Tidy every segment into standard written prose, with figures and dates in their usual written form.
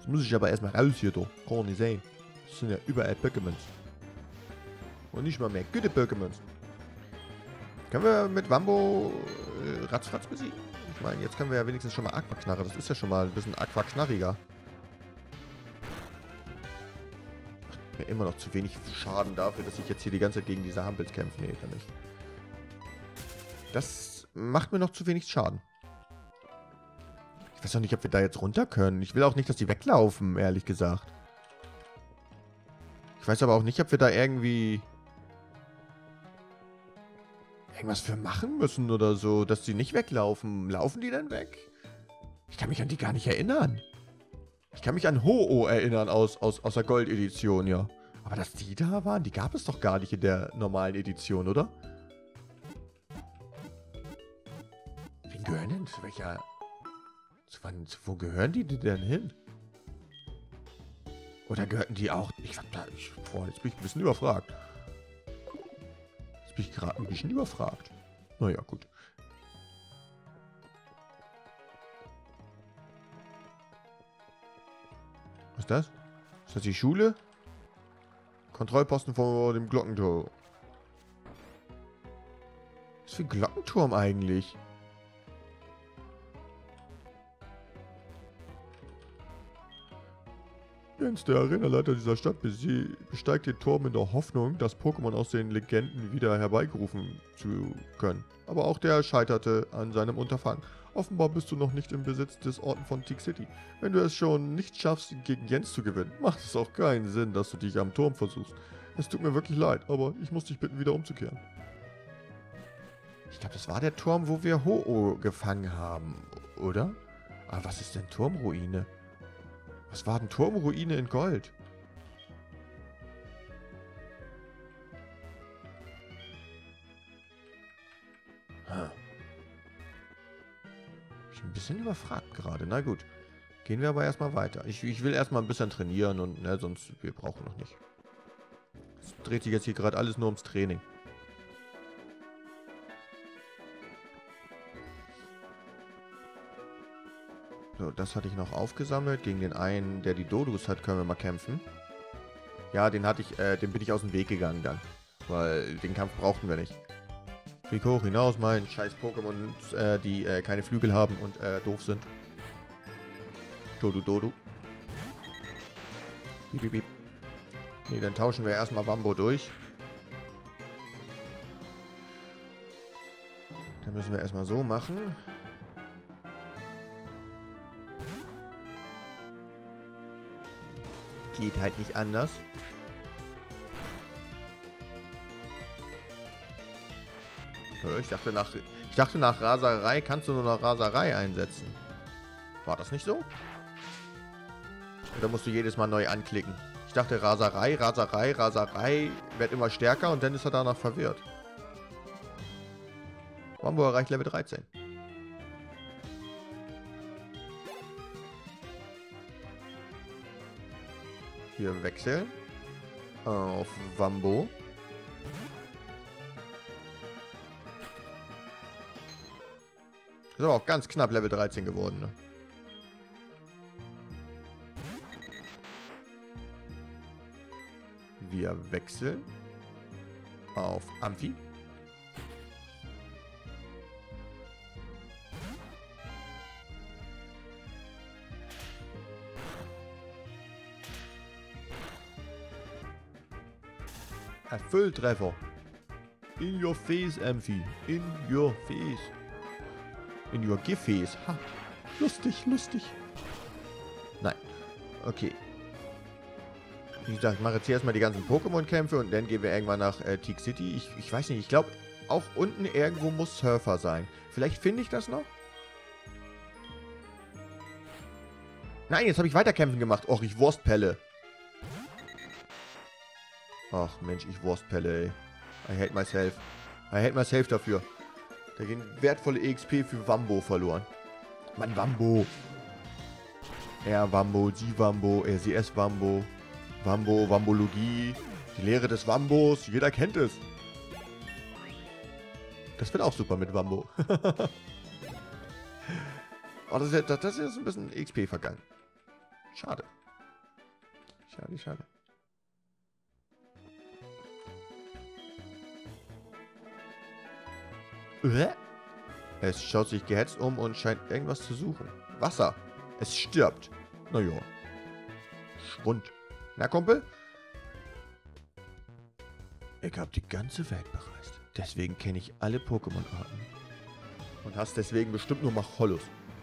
Jetzt muss ich aber erstmal raus hier, doch. Kann nicht sein. Das sind ja überall Pokémons. Und nicht mal mehr gute Pokémons. Können wir mit Wambo Ratzfatz besiegen? Ich meine, jetzt können wir ja wenigstens schon mal Aquaknarre. Das ist ja schon mal ein bisschen Aquaknarriger. Macht mir immer noch zu wenig Schaden dafür, dass ich jetzt hier die ganze Zeit gegen diese Hampels kämpfe. Nee, kann nicht. Das macht mir noch zu wenig Schaden. Ich weiß auch nicht, ob wir da jetzt runter können. Ich will auch nicht, dass die weglaufen, ehrlich gesagt. Ich weiß aber auch nicht, ob wir da irgendwie irgendwas für machen müssen oder so, dass die nicht weglaufen. Laufen die denn weg? Ich kann mich an die gar nicht erinnern. Ich kann mich an Ho-Oh erinnern aus der Gold-Edition, ja. Aber dass die da waren, die gab es doch gar nicht in der normalen Edition, oder? Wen gehören denn? Zu welcher... Wo gehören die denn hin? Oder gehörten die auch... Boah, jetzt bin ich ein bisschen überfragt. Jetzt bin ich gerade ein bisschen überfragt. Naja, gut. Was ist das? Ist das die Schule? Kontrollposten vor dem Glockenturm. Was für ein Glockenturm eigentlich? Jens, der Arenaleiter dieser Stadt, besteigt den Turm in der Hoffnung, das Pokémon aus den Legenden wieder herbeigerufen zu können. Aber auch der scheiterte an seinem Unterfangen. Offenbar bist du noch nicht im Besitz des Orten von Teak City. Wenn du es schon nicht schaffst, gegen Jens zu gewinnen, macht es auch keinen Sinn, dass du dich am Turm versuchst. Es tut mir wirklich leid, aber ich muss dich bitten, wieder umzukehren. Ich glaube, das war der Turm, wo wir Ho-Oh gefangen haben, oder? Aber was ist denn Turmruine? Was war denn Turmruine in Gold? Ich bin ein bisschen überfragt gerade. Na gut. Gehen wir aber erstmal weiter. Ich will erstmal ein bisschen trainieren und ne, sonst wir brauchen noch nicht. Es dreht sich jetzt hier gerade alles nur ums Training. So, das hatte ich noch aufgesammelt. Gegen den einen, der die Dodus hat, können wir mal kämpfen. Ja, den bin ich aus dem Weg gegangen dann. Weil den Kampf brauchten wir nicht. Flieg hoch hinaus, mein scheiß Pokémon, die keine Flügel haben und doof sind. Dodu Dodu. Piep, piep, piep. Nee, dann tauschen wir erstmal Wambo durch. Dann müssen wir erstmal so machen. Geht halt nicht anders. Ich dachte nach Raserei kannst du nur noch Raserei einsetzen. War das nicht so? Oder musst du jedes Mal neu anklicken? Ich dachte Raserei wird immer stärker und dann ist er danach verwirrt. Wambo erreicht Level 13. Wir wechseln auf Wambo. Ist aber auch ganz knapp Level 13 geworden, ne? Wir wechseln auf Amphi. Fülltreffer. In your face, Amphi. In your face. In your Gefäß. Ha. Lustig, lustig. Nein. Okay. Wie gesagt, ich mache jetzt hier erstmal die ganzen Pokémon-Kämpfe und dann gehen wir irgendwann nach Teak City. Ich weiß nicht, ich glaube, auch unten irgendwo muss Surfer sein. Vielleicht finde ich das noch? Nein, jetzt habe ich Weiterkämpfen gemacht. Och, ich Wurstpelle. Ach Mensch, ich Wurstpelle, ey. I hate myself. I hate myself dafür. Da gehen wertvolle EXP für Wambo verloren. Mann, Wambo. Er Wambo, sie Wambo, sie es Wambo. Wambo, Wambologie. Die Lehre des Wambos. Jeder kennt es. Das wird auch super mit Wambo. Oh, das ist jetzt ein bisschen XP vergangen. Schade. Schade, schade. Es schaut sich gehetzt um und scheint irgendwas zu suchen. Wasser. Es stirbt. Naja. Schwund. Na, Kumpel? Ich habe die ganze Welt bereist. Deswegen kenne ich alle Pokémon-Arten. Und hast deswegen bestimmt nur Macholus.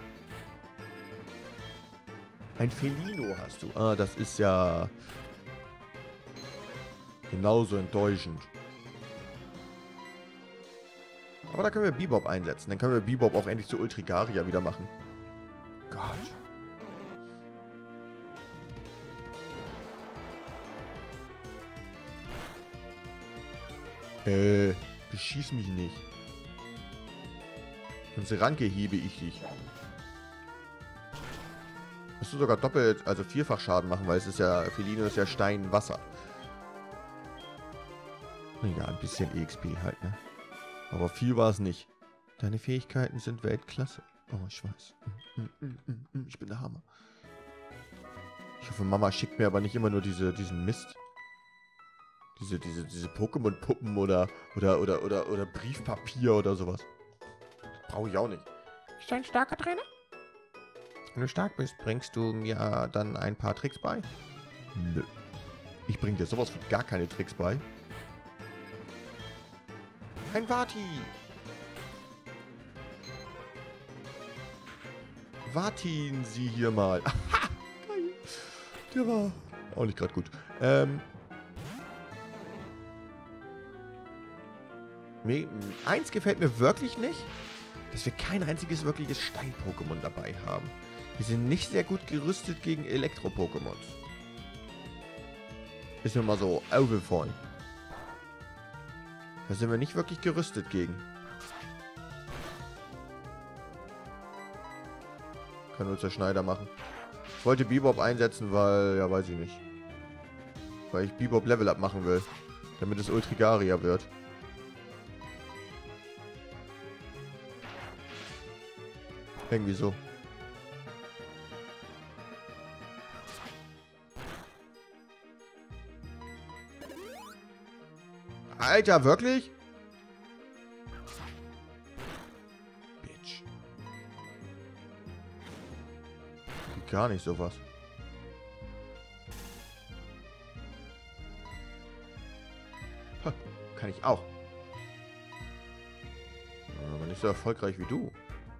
Ein Felino hast du. Ah, das ist ja genauso enttäuschend. Aber da können wir Bebop einsetzen. Dann können wir Bebop auch endlich zu Ultrigaria wieder machen. Gott. Beschieß mich nicht. Sonst Ranke hebe ich dich. Musst du sogar doppelt, also vierfach Schaden machen, weil es ist ja, Felino ist ja Stein, Wasser. Ja, ein bisschen EXP halt, ne? Aber viel war es nicht. Deine Fähigkeiten sind Weltklasse. Oh, ich weiß. Ich bin der Hammer. Ich hoffe, Mama schickt mir aber nicht immer nur diesen Mist. Diese Pokémon-Puppen oder Briefpapier oder sowas. Brauche ich auch nicht. Bist du ein starker Trainer? Wenn du stark bist, bringst du mir dann ein paar Tricks bei? Nö. Ich bring dir sowas von gar keine Tricks bei. Ein Vati! Warten Sie hier mal. Aha! Geil. Der war auch nicht gerade gut. Eins gefällt mir wirklich nicht, dass wir kein einziges wirkliches Stein-Pokémon dabei haben. Wir sind nicht sehr gut gerüstet gegen Elektro-Pokémons. Ist mir mal so aufgefallen. Da sind wir nicht wirklich gerüstet gegen. Kann uns der Schneider machen. Ich wollte Bebop einsetzen, weil, ja, weiß ich nicht. Weil ich Bebop Level Up machen will. Damit es Ultrigaria wird. Irgendwie so. Alter, wirklich? Bitch. Geht gar nicht sowas. Ha, kann ich auch. Aber nicht so erfolgreich wie du.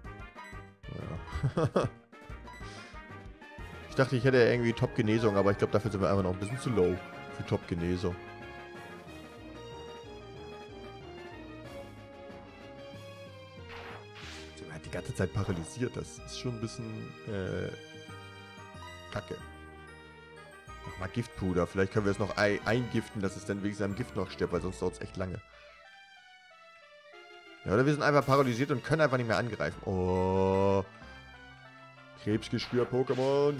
Ja. Ich dachte, ich hätte irgendwie Top-Genesung, aber ich glaube, dafür sind wir einfach noch ein bisschen zu low für Top-Genesung. Sie hat die ganze Zeit paralysiert. Das ist schon ein bisschen kacke. Mach mal Giftpuder. Vielleicht können wir es noch eingiften, dass es dann wegen seinem Gift noch stirbt, weil sonst dauert es echt lange. Ja, oder wir sind einfach paralysiert und können einfach nicht mehr angreifen. Oh. Krebsgeschwür-Pokémon.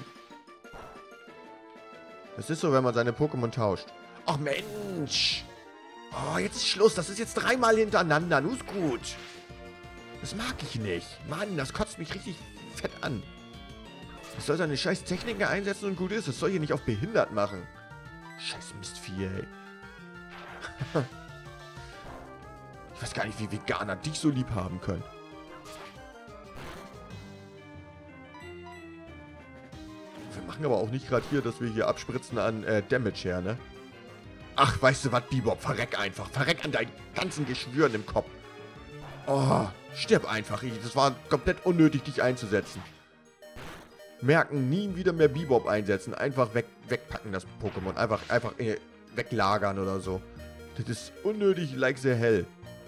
Das ist so, wenn man seine Pokémon tauscht. Ach Mensch. Oh, jetzt ist Schluss. Das ist jetzt 3-mal hintereinander. Nun ist gut. Das mag ich nicht. Mann, das kotzt mich richtig fett an. Ich soll seine scheiß Techniken einsetzen und gut ist. Das soll hier nicht auf behindert machen. Scheiß Mistvieh, ey. Ich weiß gar nicht, wie Veganer dich so lieb haben können. Wir machen aber auch nicht gerade hier, dass wir hier abspritzen an Damage her, ne? Ach, weißt du was, Bebop? Verreck einfach. Verreck an deinen ganzen Geschwüren im Kopf. Oh, stirb einfach. Das war komplett unnötig, dich einzusetzen. Merken, nie wieder mehr Bebop einsetzen. Einfach wegpacken, das Pokémon. Einfach weglagern oder so. Das ist unnötig, like the hell.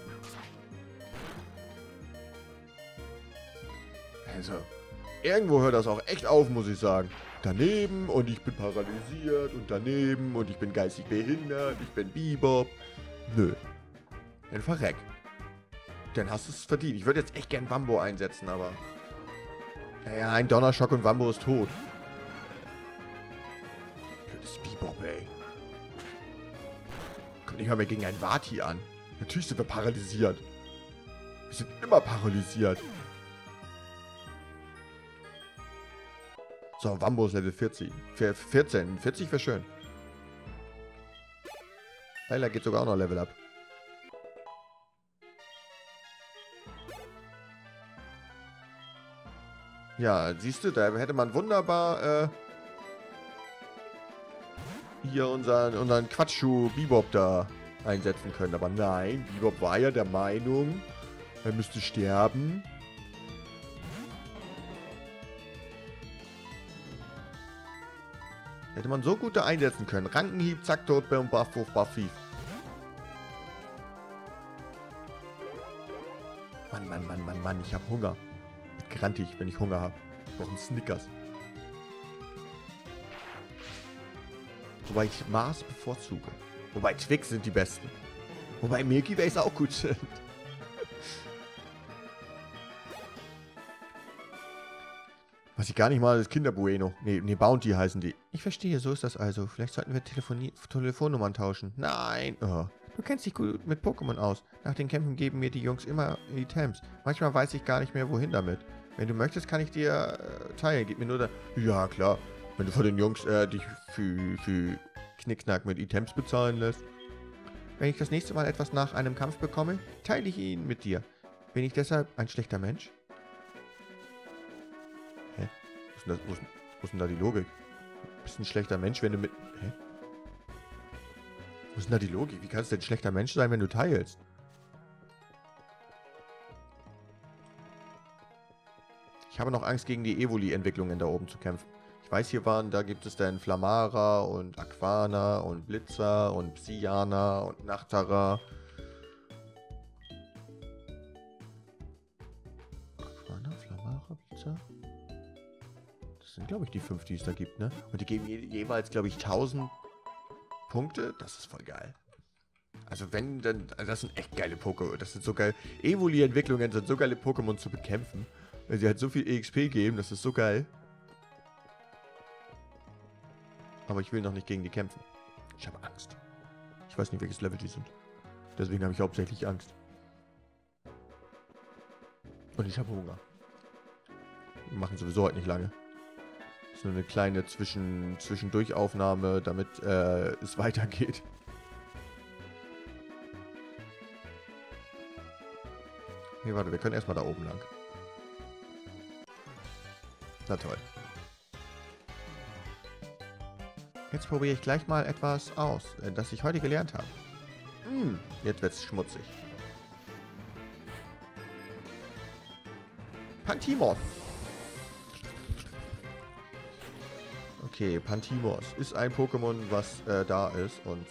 Also, irgendwo hört das auch echt auf, muss ich sagen. Daneben und ich bin paralysiert und daneben und ich bin geistig behindert, ich bin Bebop. Nö. Dann verreck. Dann hast du es verdient. Ich würde jetzt echt gern Wambo einsetzen, aber... Naja, ein Donnerschock und Wambo ist tot. Blödes Bebop, ey. Kommt nicht mal mehr gegen einen Vati an. Natürlich sind wir paralysiert. Wir sind immer paralysiert. So, Wambo ist Level 14. 14. 40 wäre schön. Layla geht sogar auch noch Level up. Ja, siehst du, da hätte man wunderbar hier unseren Quatschu Bebop da einsetzen können. Aber nein, Bebop war ja der Meinung, er müsste sterben. Hätte man so gut da einsetzen können. Rankenhieb, zack, tot, Buff, Buff, Buff, Fief. Mann, Mann, Mann, Mann, Mann, ich hab Hunger. Grantig, wenn ich Hunger habe. Ich brauche einen Snickers. Wobei ich Mars bevorzuge. Wobei Twix sind die besten. Wobei Milky Ways auch gut sind. Was ich gar nicht mal ist Kinder Bueno. Nee, Bounty heißen die. Ich verstehe, so ist das also. Vielleicht sollten wir Telefonnummern tauschen. Nein. Oh. Du kennst dich gut mit Pokémon aus. Nach den Kämpfen geben mir die Jungs immer Items. Manchmal weiß ich gar nicht mehr, wohin damit. Wenn du möchtest, kann ich dir teilen. Gib mir nur da... Ja, klar. Wenn du von den Jungs dich für Knickknack mit Items bezahlen lässt. Wenn ich das nächste Mal etwas nach einem Kampf bekomme, teile ich ihn mit dir. Bin ich deshalb ein schlechter Mensch? Hä? Wo ist denn da die Logik? Du bist ein schlechter Mensch, wenn du mit... Hä? Wo ist denn da die Logik? Wie kannst du denn ein schlechter Mensch sein, wenn du teilst? Ich habe noch Angst, gegen die Evoli-Entwicklungen da oben zu kämpfen. Ich weiß, da gibt es dann Flamara und Aquana und Blitzer und Psyana und Nachtara. Aquana, Flamara, Blitzer? Das sind, glaube ich, die 5, die es da gibt, ne? Und die geben jeweils, glaube ich, 1000 Punkte. Das ist voll geil. Also wenn, dann... Also das sind echt geile Pokémon. Das sind so geil. Evoli-Entwicklungen sind so geile Pokémon zu bekämpfen. Weil sie halt so viel EXP geben. Das ist so geil. Aber ich will noch nicht gegen die kämpfen. Ich habe Angst. Ich weiß nicht, welches Level die sind. Deswegen habe ich hauptsächlich Angst. Und ich habe Hunger. Wir machen sowieso heute nicht lange. Das ist nur eine kleine Zwischendurchaufnahme, damit es weitergeht. Nee, warte, wir können erstmal da oben lang. Na toll. Jetzt probiere ich gleich mal etwas aus, das ich heute gelernt habe. Jetzt wird's schmutzig. Pantimos. Okay, Pantimos ist ein Pokémon, was da ist und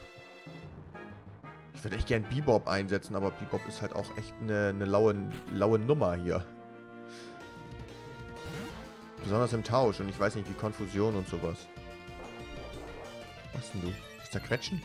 ich würde echt gern Bebop einsetzen, aber Bebop ist halt auch echt eine laue Nummer hier. Besonders im Tausch und ich weiß nicht, wie Konfusion und sowas. Was denn du? Ist da Quetschen?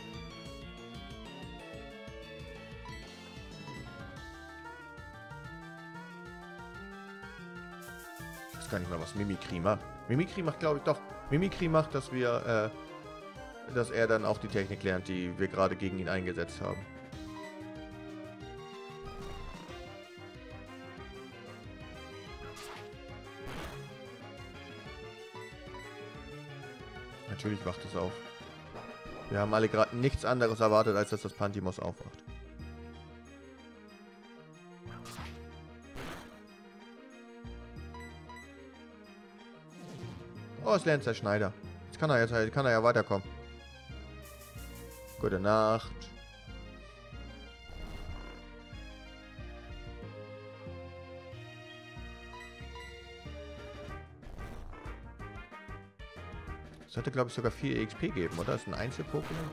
Ich weiß gar nicht mal, was Mimikry macht. Mimikry macht, glaube ich, doch. Mimikry macht, dass er dann auch die Technik lernt, die wir gerade gegen ihn eingesetzt haben. Natürlich wacht es auf. Wir haben alle gerade nichts anderes erwartet, als dass das Pantimos aufwacht. Oh, es lernt der Schneider. Jetzt kann er ja weiterkommen. Gute Nacht. Das sollte, glaube ich, sogar 4 EXP geben, oder? Das ist ein Einzel-Pokémon.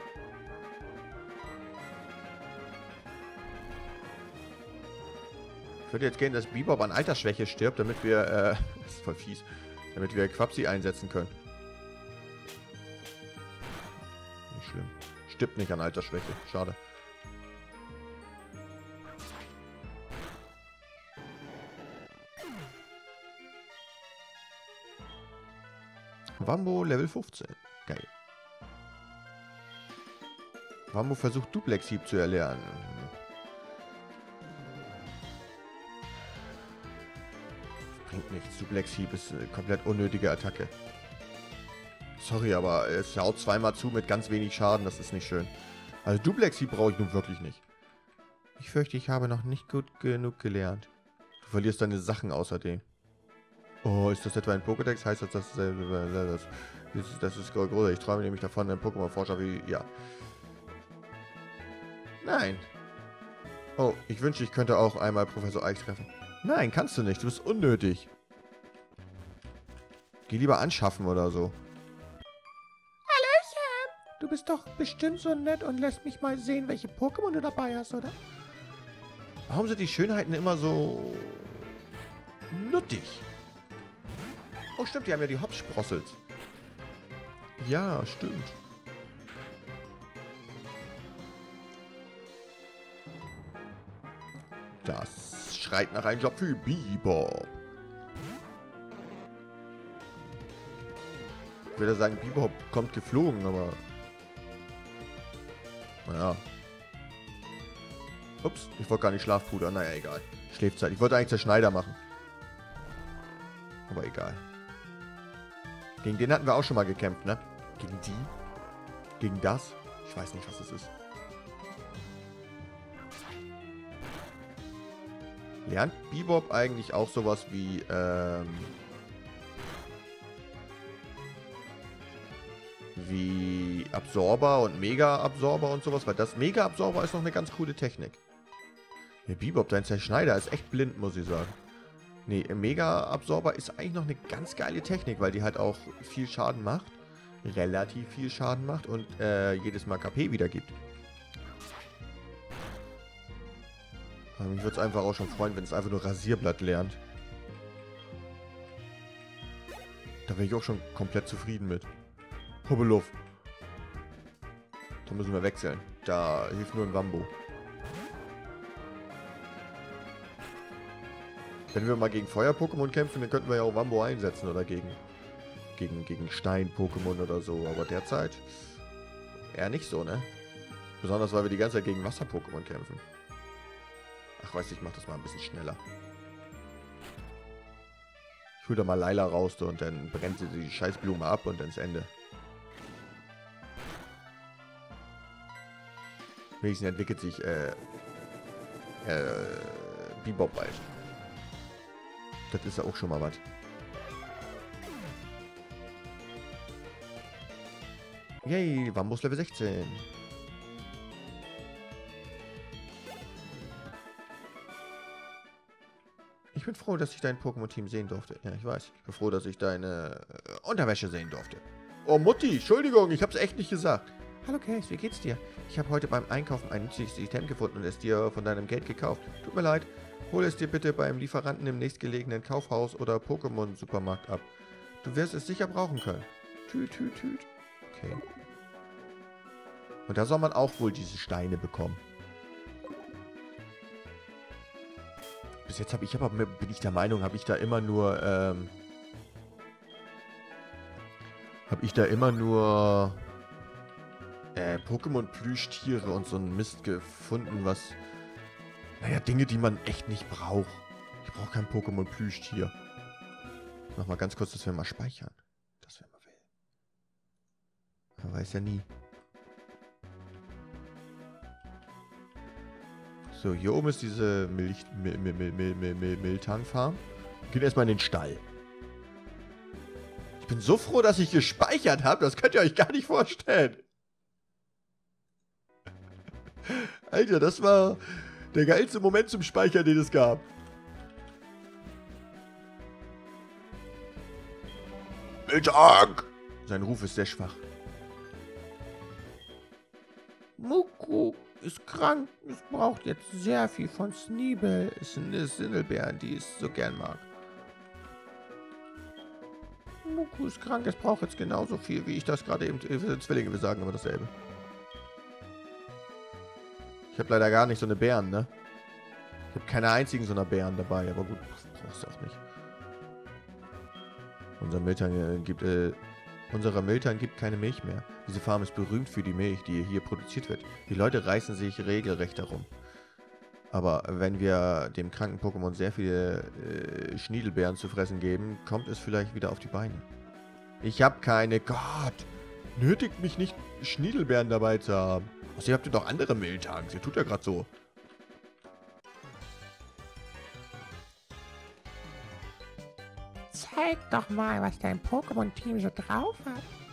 Ich würde jetzt gerne, dass Bebop an Altersschwäche stirbt, damit wir, das ist voll fies, damit wir Quapsi einsetzen können. Nicht schlimm. Stirbt nicht an Altersschwäche. Schade. Wambo Level 15. Geil. Wambo versucht Duplex-Hieb zu erlernen. Bringt nichts. Duplex-Hieb ist eine komplett unnötige Attacke. Sorry, aber es haut zweimal zu mit ganz wenig Schaden. Das ist nicht schön. Also Duplex-Hieb brauche ich nun wirklich nicht. Ich fürchte, ich habe noch nicht gut genug gelernt. Du verlierst deine Sachen außerdem. Oh, ist das etwa ein Pokédex? Heißt das, das ist groß. Ich träume nämlich davon, ein Pokémon-Forscher wie... Ja. Nein. Oh, ich wünschte, ich könnte auch einmal Professor Eich treffen. Nein, kannst du nicht. Du bist unnötig. Geh lieber anschaffen oder so. Hallöchen! Du bist doch bestimmt so nett und lässt mich mal sehen, welche Pokémon du dabei hast, oder? Warum sind die Schönheiten immer so... nuttig? Oh, stimmt, die haben ja die Hopsprossels. Ja, stimmt. Das schreit nach einem Job für Bebop. Ich würde sagen, Bebop kommt geflogen, aber... Naja. Ups, ich wollte gar nicht Schlafpuder. Naja, egal. Schläfzeit. Ich wollte eigentlich der Schneider machen. Aber egal. Gegen den hatten wir auch schon mal gekämpft, ne? Gegen die? Gegen das? Ich weiß nicht, was das ist. Lernt Bebop eigentlich auch sowas wie, wie Absorber und Mega-Absorber und sowas? Weil das Mega-Absorber ist noch eine ganz coole Technik. Der Bebop, dein Zerschneider, ist echt blind, muss ich sagen. Nee, Mega-Absorber ist eigentlich noch eine ganz geile Technik, weil die halt auch viel Schaden macht. Relativ viel Schaden macht und jedes Mal KP wiedergibt. Mich würde es einfach auch schon freuen, wenn es einfach nur Rasierblatt lernt. Da wäre ich auch schon komplett zufrieden mit. Hobbeluff. Da müssen wir wechseln. Da hilft nur ein Wambo. Wenn wir mal gegen Feuer-Pokémon kämpfen, dann könnten wir ja auch Wambo einsetzen oder gegen Stein-Pokémon oder so. Aber derzeit eher nicht so, ne? Besonders, weil wir die ganze Zeit gegen Wasser-Pokémon kämpfen. Ach, weißt du, ich mach das mal ein bisschen schneller. Ich hol da mal Laila raus und dann brennt sie die Scheißblume ab und dann ist Ende. Wenigstens entwickelt sich, Bebop bald. Das ist ja auch schon mal was. Yay, Wambus Level 16. Ich bin froh, dass ich dein Pokémon-Team sehen durfte. Ja, ich weiß. Ich bin froh, dass ich deine Unterwäsche sehen durfte. Oh, Mutti, Entschuldigung, ich hab's echt nicht gesagt. Hallo, Case, wie geht's dir? Ich habe heute beim Einkaufen ein nützliches Item gefunden und es dir von deinem Geld gekauft. Tut mir leid. Hole es dir bitte beim Lieferanten im nächstgelegenen Kaufhaus oder Pokémon-Supermarkt ab. Du wirst es sicher brauchen können. Tüt, tüt, tüt. Okay. Und da soll man auch wohl diese Steine bekommen. Bis jetzt bin ich der Meinung, habe ich da immer nur, Pokémon-Plüschtiere und so ein Mist gefunden, was, naja, Dinge, die man echt nicht braucht. Ich brauche kein Pokémon-Plüschtier. Ich mach mal ganz kurz, dass wir mal speichern. Das wäre mal will. Man weiß ja nie. So, hier oben ist diese Miltank-Farm. Wir gehen erstmal in den Stall. Ich bin so froh, dass ich gespeichert habe. Das könnt ihr euch gar nicht vorstellen. Alter, das war der geilste Moment zum Speichern, den es gab. Miltank! Sein Ruf ist sehr schwach. Muku ist krank. Es braucht jetzt sehr viel von Sneebel. Ist eine Sindelbeeren, die es so gern mag. Muku ist krank. Es braucht jetzt genauso viel, wie ich das gerade eben... Zwillinge, wir sagen immer dasselbe. Ich habe leider gar nicht so eine Bären, ne? Ich habe keine einzigen so einer Bären dabei, aber gut, brauchst du auch nicht. Unsere Miltern gibt keine Milch mehr. Diese Farm ist berühmt für die Milch, die hier produziert wird. Die Leute reißen sich regelrecht darum. Aber wenn wir dem kranken Pokémon sehr viele Schniedelbeeren zu fressen geben, kommt es vielleicht wieder auf die Beine. Ich habe keine... Gott! Nötigt mich nicht, Schniedelbeeren dabei zu haben. Außerdem habt ihr doch andere Miltanks. Ihr tut ja gerade so. Zeig doch mal, was dein Pokémon-Team so drauf hat.